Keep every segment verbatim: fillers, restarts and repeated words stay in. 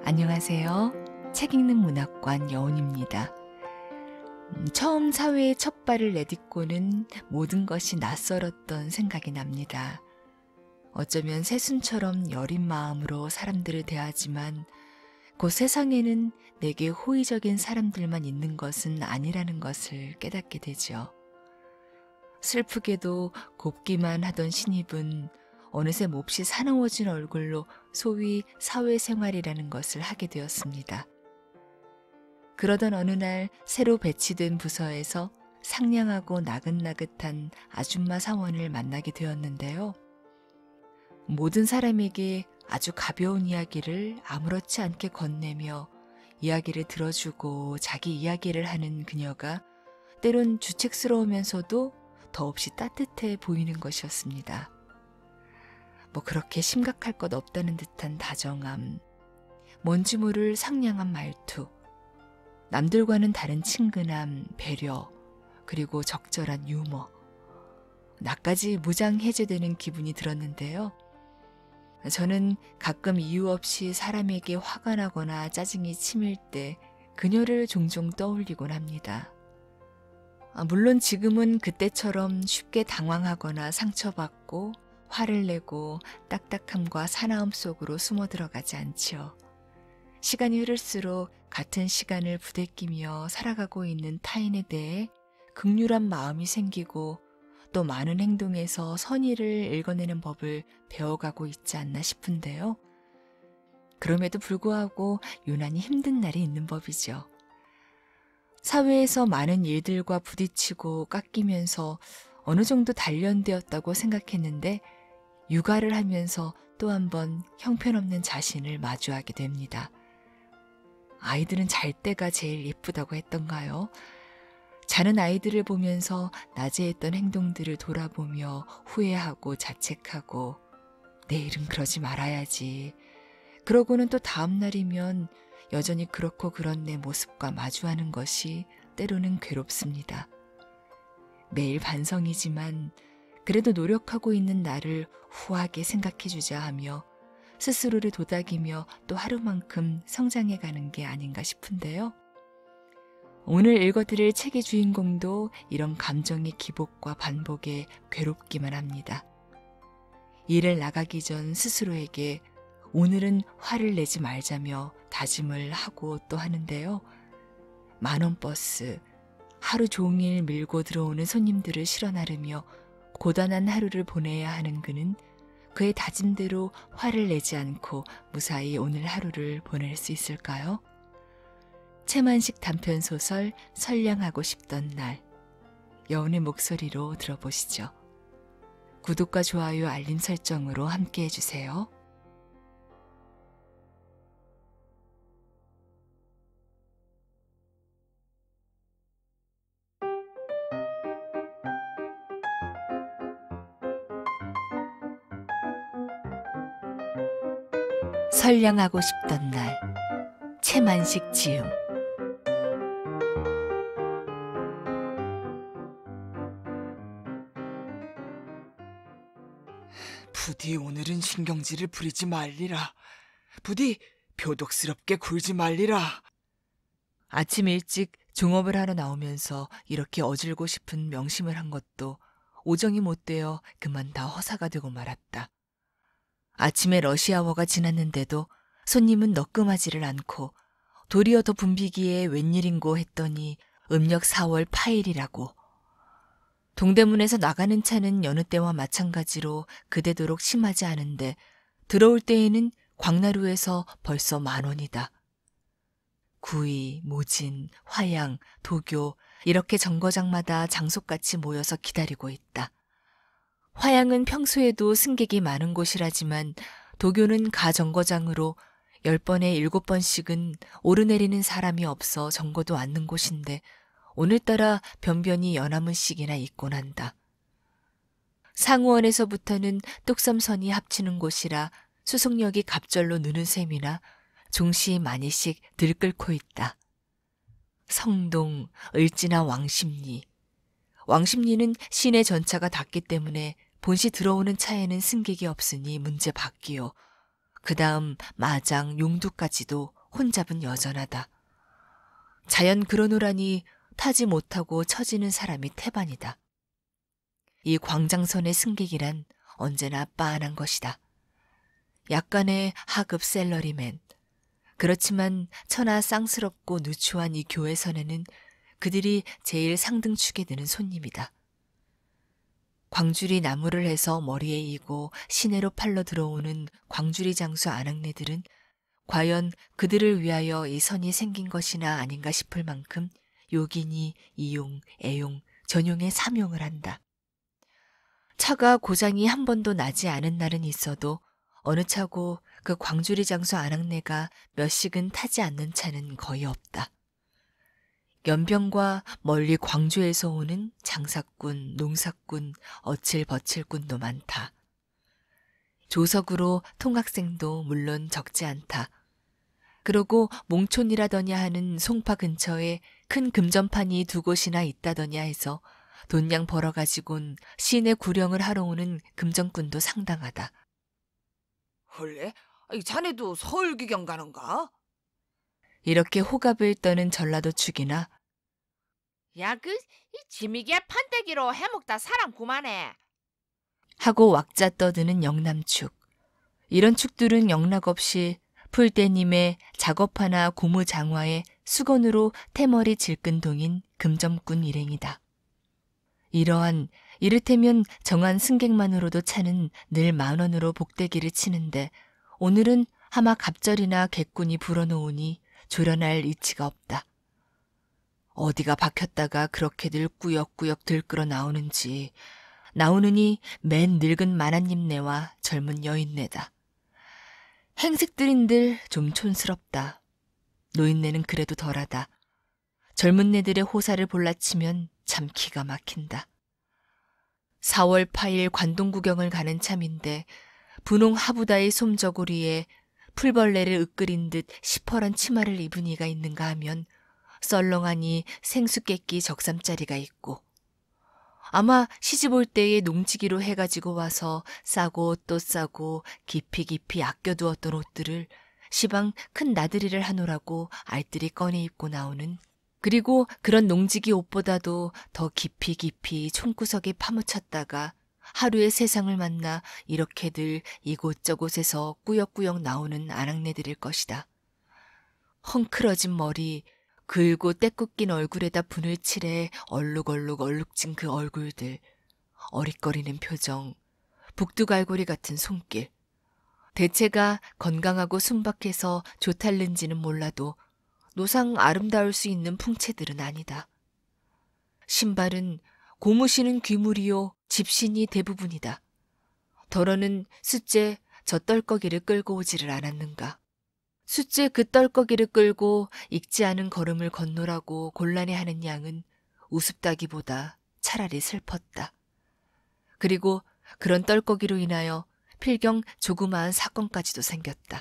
안녕하세요. 책 읽는 문학관 여운입니다. 음, 처음 사회에 첫 발을 내딛고는 모든 것이 낯설었던 생각이 납니다. 어쩌면 새순처럼 여린 마음으로 사람들을 대하지만 그 세상에는 내게 호의적인 사람들만 있는 것은 아니라는 것을 깨닫게 되죠. 슬프게도 곱기만 하던 신입은 어느새 몹시 사나워진 얼굴로 소위 사회생활이라는 것을 하게 되었습니다. 그러던 어느 날 새로 배치된 부서에서 상냥하고 나긋나긋한 아줌마 사원을 만나게 되었는데요. 모든 사람에게 아주 가벼운 이야기를 아무렇지 않게 건네며 이야기를 들어주고 자기 이야기를 하는 그녀가 때론 주책스러우면서도 더없이 따뜻해 보이는 것이었습니다. 뭐 그렇게 심각할 것 없다는 듯한 다정함, 뭔지 모를 상냥한 말투, 남들과는 다른 친근함, 배려, 그리고 적절한 유머. 나까지 무장해제되는 기분이 들었는데요. 저는 가끔 이유 없이 사람에게 화가 나거나 짜증이 치밀 때 그녀를 종종 떠올리곤 합니다. 물론 지금은 그때처럼 쉽게 당황하거나 상처받고 화를 내고 딱딱함과 사나움 속으로 숨어 들어가지 않지요. 시간이 흐를수록 같은 시간을 부대끼며 살아가고 있는 타인에 대해 극률한 마음이 생기고 또 많은 행동에서 선의를 읽어내는 법을 배워가고 있지 않나 싶은데요. 그럼에도 불구하고 유난히 힘든 날이 있는 법이죠. 사회에서 많은 일들과 부딪히고 깎이면서 어느 정도 단련되었다고 생각했는데 육아를 하면서 또 한 번 형편없는 자신을 마주하게 됩니다. 아이들은 잘 때가 제일 예쁘다고 했던가요? 자는 아이들을 보면서 낮에 했던 행동들을 돌아보며 후회하고 자책하고 내일은 그러지 말아야지. 그러고는 또 다음 날이면 여전히 그렇고 그런 내 모습과 마주하는 것이 때로는 괴롭습니다. 매일 반성이지만 그래도 노력하고 있는 나를 후하게 생각해주자 하며 스스로를 도닥이며 또 하루만큼 성장해가는 게 아닌가 싶은데요. 오늘 읽어드릴 책의 주인공도 이런 감정의 기복과 반복에 괴롭기만 합니다. 일을 나가기 전 스스로에게 오늘은 화를 내지 말자며 다짐을 하고 또 하는데요. 만원 버스, 하루 종일 밀고 들어오는 손님들을 실어 나르며 고단한 하루를 보내야 하는 그는 그의 다짐대로 화를 내지 않고 무사히 오늘 하루를 보낼 수 있을까요? 채만식 단편소설 선량하고 싶던 날, 여운의 목소리로 들어보시죠. 구독과 좋아요, 알림 설정으로 함께 해주세요. 선량하고 싶던 날, 채만식 지음. 부디 오늘은 신경질을 부리지 말리라. 부디 표독스럽게 굴지 말리라. 아침 일찍 종업을 하러 나오면서 이렇게 어질고 싶은 명심을 한 것도 오정이 못 되어 그만 다 허사가 되고 말았다. 아침에 러시아워가 지났는데도 손님은 너끔하지를 않고 도리어 더 붐비기에 웬일인고 했더니 음력 사월 팔일이라고. 동대문에서 나가는 차는 여느 때와 마찬가지로 그대도록 심하지 않은데 들어올 때에는 광나루에서 벌써 만 원이다. 구이, 모진, 화양, 도교 이렇게 정거장마다 장속같이 모여서 기다리고 있다. 화양은 평소에도 승객이 많은 곳이라지만 도교는 가 정거장으로 열 번에 일곱 번씩은 오르내리는 사람이 없어 정거도 않는 곳인데 오늘따라 변변히 연화문씩이나 있곤 한다. 상우원에서부터는 뚝섬선이 합치는 곳이라 수송역이 갑절로 느는 셈이나 종시 많이씩 들끓고 있다. 성동, 을지나 왕십리. 왕십리는 시내 전차가 닿기 때문에 본시 들어오는 차에는 승객이 없으니 문제 밖이요. 그 다음 마장, 용두까지도 혼잡은 여전하다. 자연 그러노라니 타지 못하고 처지는 사람이 태반이다. 이 광장선의 승객이란 언제나 빤한 것이다. 약간의 하급 셀러리맨. 그렇지만 천하 쌍스럽고 누추한 이 교회선에는 그들이 제일 상등축에 드는 손님이다. 광주리 나무를 해서 머리에 이고 시내로 팔러 들어오는 광주리 장수 아낙네들은 과연 그들을 위하여 이 선이 생긴 것이나 아닌가 싶을 만큼 요긴이 이용, 애용, 전용의 삼용을 한다. 차가 고장이 한 번도 나지 않은 날은 있어도 어느 차고 그 광주리 장수 아낙네가 몇씩은 타지 않는 차는 거의 없다. 연병과 멀리 광주에서 오는 장사꾼, 농사꾼, 어칠버칠꾼도 많다. 조석으로 통학생도 물론 적지 않다. 그러고 몽촌이라더냐 하는 송파 근처에 큰 금전판이 두 곳이나 있다더냐 해서 돈양 벌어가지곤 시내 구령을 하러 오는 금전꾼도 상당하다. 원래 이 자네도 서울 귀경 가는가? 이렇게 호갑을 떠는 전라도 축이나 야, 그, 이 지미개 판때기로 해먹다 사람 구만해. 하고 왁자 떠드는 영남축. 이런 축들은 영락없이 풀떼님의 작업하나 고무장화에 수건으로 태머리 질끈동인 금점꾼 일행이다. 이러한 이를테면 정한 승객만으로도 차는 늘 만원으로 복대기를 치는데 오늘은 하마 갑절이나 객군이 불어놓으니 조련할 이치가 없다. 어디가 박혔다가 그렇게들 꾸역꾸역 들끓어 나오는지 나오느니 맨 늙은 마나님네와 젊은 여인네다. 행색들인들 좀 촌스럽다. 노인네는 그래도 덜하다. 젊은 네들의 호사를 볼라치면 참 기가 막힌다. 사월 팔일 관동 구경을 가는 참인데 분홍 하부다의 솜저고리에 풀벌레를 으끓인 듯 시퍼런 치마를 입은 이가 있는가 하면 썰렁하니 생수깨끼 적삼짜리가 있고 아마 시집 올 때에 농지기로 해가지고 와서 싸고 또 싸고 깊이 깊이 아껴두었던 옷들을 시방 큰 나들이를 하노라고 알뜰히 꺼내 입고 나오는 그리고 그런 농지기 옷보다도 더 깊이 깊이 총구석에 파묻혔다가 하루의 세상을 만나 이렇게들 이곳저곳에서 꾸역꾸역 나오는 아낙네들일 것이다. 헝클어진 머리, 글고 때꽃 낀 얼굴에다 분을 칠해 얼룩얼룩 얼룩진 그 얼굴들, 어릿거리는 표정, 북두갈고리 같은 손길. 대체가 건강하고 순박해서 좋달는지는 몰라도 노상 아름다울 수 있는 풍채들은 아니다. 신발은 고무신은 귀물이요 집신이 대부분이다. 더러는 숫째 저 떨거기를 끌고 오지를 않았는가. 숫째 그 떨거기를 끌고 익지 않은 걸음을 건노라고 곤란해하는 양은 우습다기보다 차라리 슬펐다. 그리고 그런 떨거기로 인하여 필경 조그마한 사건까지도 생겼다.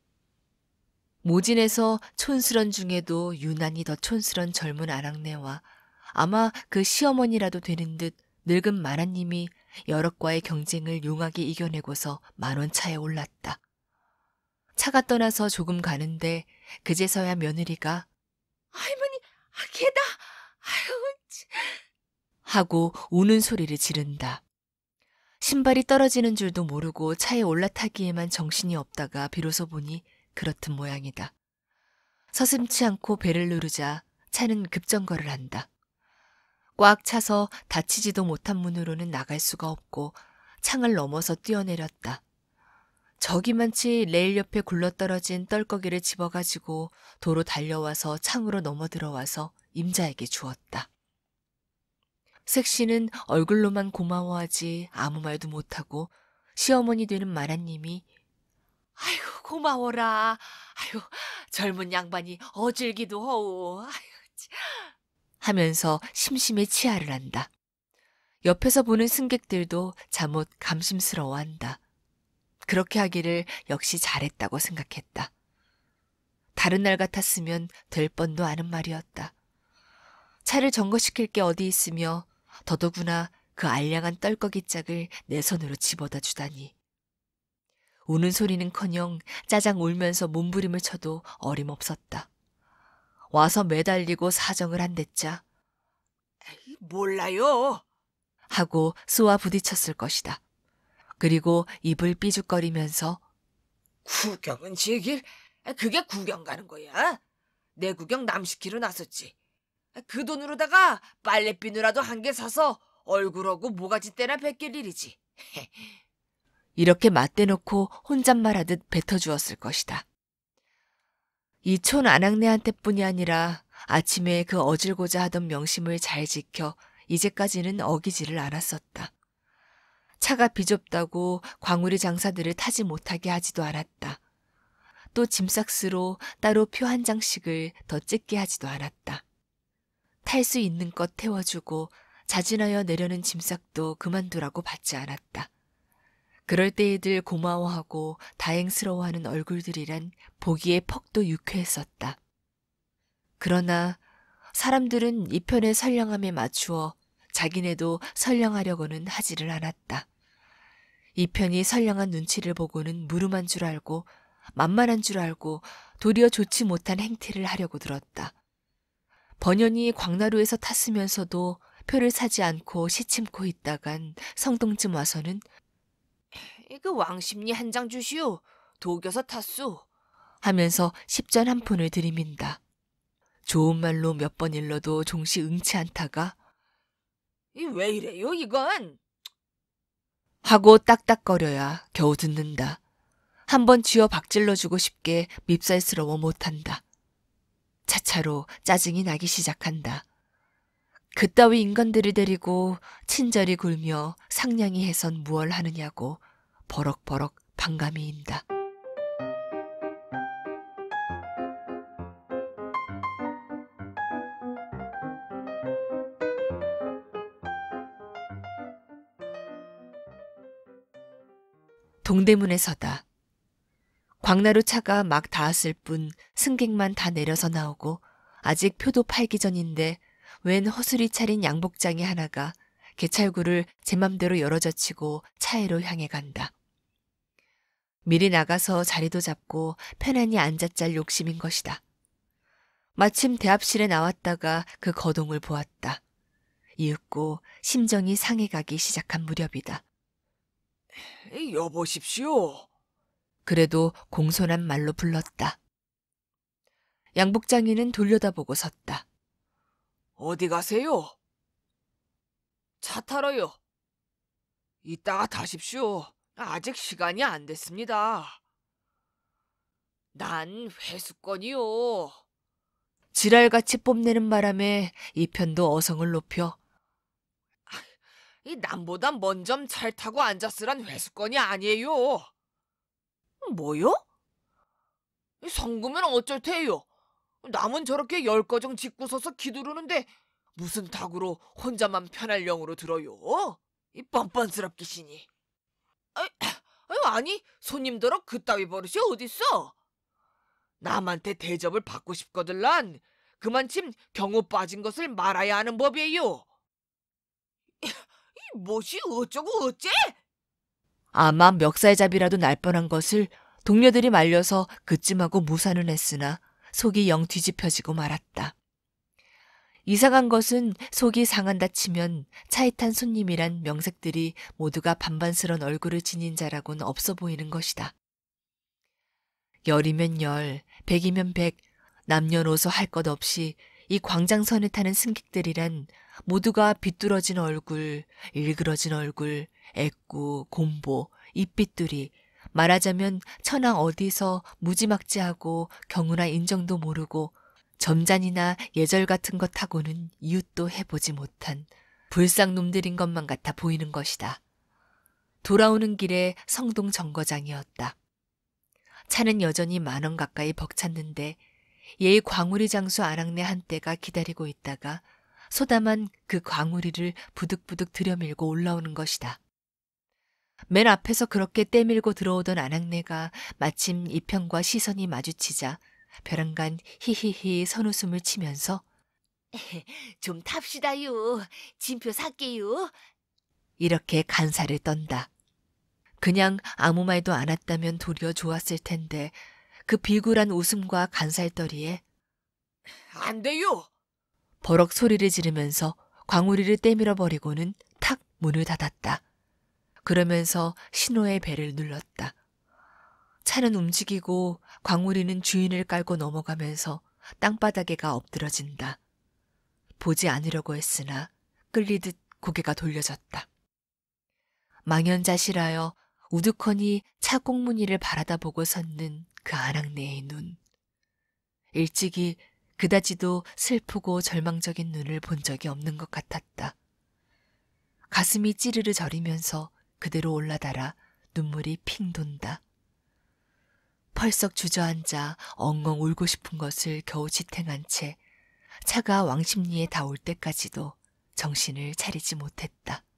모진에서 촌스런 중에도 유난히 더 촌스런 젊은 아낙네와 아마 그 시어머니라도 되는 듯 늙은 마나님이 여럿과의 경쟁을 용하게 이겨내고서 만원차에 올랐다. 차가 떠나서 조금 가는데 그제서야 며느리가 할머니, 아, 걔다. 아유, 치. 하고 우는 소리를 지른다. 신발이 떨어지는 줄도 모르고 차에 올라타기에만 정신이 없다가 비로소 보니 그렇든 모양이다. 서슴치 않고 배를 누르자 차는 급정거를 한다. 꽉 차서 닫히지도 못한 문으로는 나갈 수가 없고 창을 넘어서 뛰어내렸다. 저기만치 레일 옆에 굴러떨어진 떨거기를 집어가지고 도로 달려와서 창으로 넘어 들어와서 임자에게 주었다. 색시는 얼굴로만 고마워하지 아무 말도 못하고 시어머니 되는 마나님이 아이고, 고마워라. 아유, 젊은 양반이 어질기도 허우. 아유, 치. 하면서 심심해 치아를 한다. 옆에서 보는 승객들도 잠옷 감심스러워한다. 그렇게 하기를 역시 잘했다고 생각했다. 다른 날 같았으면 될 뻔도 아는 말이었다. 차를 점거시킬 게 어디 있으며 더더구나 그 알량한 떨거기 짝을 내 손으로 집어다 주다니. 우는 소리는커녕 짜장 울면서 몸부림을 쳐도 어림없었다. 와서 매달리고 사정을 한댔자 몰라요. 하고 수와 부딪혔을 것이다. 그리고 입을 삐죽거리면서 구경은 제길. 그게 구경 가는 거야. 내 구경 남 시키러 나섰지. 그 돈으로다가 빨래비누라도 한 개 사서 얼굴하고 모가지 떼나 벗길 일이지. 이렇게 맞대놓고 혼잣말하듯 뱉어주었을 것이다. 이 촌 아낙네한테뿐이 아니라 아침에 그 어질고자 하던 명심을 잘 지켜 이제까지는 어기지를 않았었다. 차가 비좁다고 광우리 장사들을 타지 못하게 하지도 않았다. 또 짐삭스로 따로 표 한 장씩을 더 찍게 하지도 않았다. 탈 수 있는 것 태워주고 자진하여 내려는 짐삭도 그만두라고 받지 않았다. 그럴 때에들 고마워하고 다행스러워하는 얼굴들이란 보기에 퍽도 유쾌했었다. 그러나 사람들은 이 편의 선량함에 맞추어 자기네도 선량하려고는 하지를 않았다. 이 편이 선량한 눈치를 보고는 무름한 줄 알고 만만한 줄 알고 도리어 좋지 못한 행태를 하려고 들었다. 번연히 광나루에서 탔으면서도 표를 사지 않고 시침코 있다간 성동쯤 와서는 그 왕십리 한 장 주시오. 독여서 탔소. 하면서 십전 한 푼을 들이민다. 좋은 말로 몇 번 일러도 종시 응치 않다가 이 왜 이래요 이건? 하고 딱딱거려야 겨우 듣는다. 한번 쥐어 박질러주고 싶게 밉살스러워 못한다. 차차로 짜증이 나기 시작한다. 그따위 인간들을 데리고 친절히 굴며 상냥히 해선 무얼 하느냐고 버럭버럭 반감이 인다. 동대문에 서다. 광나루 차가 막 닿았을 뿐 승객만 다 내려서 나오고 아직 표도 팔기 전인데 웬 허술이 차린 양복장이 하나가 개찰구를 제 맘대로 열어젖히고 차에로 향해 간다. 미리 나가서 자리도 잡고 편안히 앉아짤 욕심인 것이다. 마침 대합실에 나왔다가 그 거동을 보았다. 이윽고 심정이 상해가기 시작한 무렵이다. 여보십시오. 그래도 공손한 말로 불렀다. 양복장이는 돌려다보고 섰다. 어디 가세요? 차 타러요. 이따가 타십시오. 아직 시간이 안 됐습니다. 난 회수권이요. 지랄같이 뽐내는 바람에 이 편도 어성을 높여 이 남보다 먼저 잘 타고 앉았으란 회수권이 아니에요. 뭐요? 성구면 어쩔 테요. 남은 저렇게 열 거정 짚고 서서 기두르는데 무슨 닭으로 혼자만 편할 영으로 들어요? 이 뻔뻔스럽기시니. 아이, 아니 손님더러 그따위 버릇이 어딨어? 남한테 대접을 받고 싶거들란 그만침 경호 빠진 것을 말아야 하는 법이에요. 이 뭐시 어쩌고 어째? 아마 멱살잡이라도 날 뻔한 것을 동료들이 말려서 그쯤하고 무사는 했으나 속이 영 뒤집혀지고 말았다. 이상한 것은 속이 상한다 치면 차에 탄 손님이란 명색들이 모두가 반반스런 얼굴을 지닌 자라고는 없어 보이는 것이다. 열이면 열, 백이면 백, 남녀노소 할 것 없이 이 광장선에 타는 승객들이란 모두가 비뚤어진 얼굴, 일그러진 얼굴, 애꾸, 곰보, 입빗둘이 말하자면 천황 어디서 무지막지하고 경우나 인정도 모르고 점잔이나 예절 같은 것하고는 이웃도 해보지 못한 불쌍놈들인 것만 같아 보이는 것이다. 돌아오는 길에 성동 정거장이었다. 차는 여전히 만 원 가까이 벅찼는데 예의 광우리 장수 아낙네 한때가 기다리고 있다가 소담한 그 광우리를 부득부득 들여밀고 올라오는 것이다. 맨 앞에서 그렇게 떼밀고 들어오던 아낙네가 마침 이편과 시선이 마주치자 벼랑간 히히히 선웃음을 치면서 좀 탑시다요. 진표 살게요. 이렇게 간사를 떤다. 그냥 아무 말도 안 했다면 도리어 좋았을 텐데 그 비굴한 웃음과 간살더리에 안 돼요. 버럭 소리를 지르면서 광우리를 떼밀어 버리고는 탁 문을 닫았다. 그러면서 신호의 벨을 눌렀다. 차는 움직이고 광우리는 주인을 깔고 넘어가면서 땅바닥에가 엎드러진다. 보지 않으려고 했으나 끌리듯 고개가 돌려졌다. 망연자실하여 우두커니 차 꽁무니를 바라다 보고 섰는 그 아낙네의 눈. 일찍이 그다지도 슬프고 절망적인 눈을 본 적이 없는 것 같았다. 가슴이 찌르르 저리면서 그대로 올라달아 눈물이 핑 돈다. 펄썩 주저앉아 엉엉 울고 싶은 것을 겨우 지탱한 채 차가 왕십리에 닿을 때까지도 정신을 차리지 못했다.